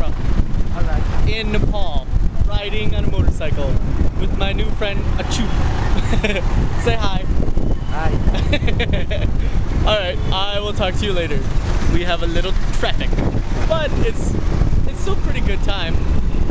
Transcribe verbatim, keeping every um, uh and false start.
tomorrow. Alright. In Nepal, riding on a motorcycle with my new friend Achu. Say hi. Hi. Alright, I will talk to you later. We have a little traffic, but it's it's still a pretty good time.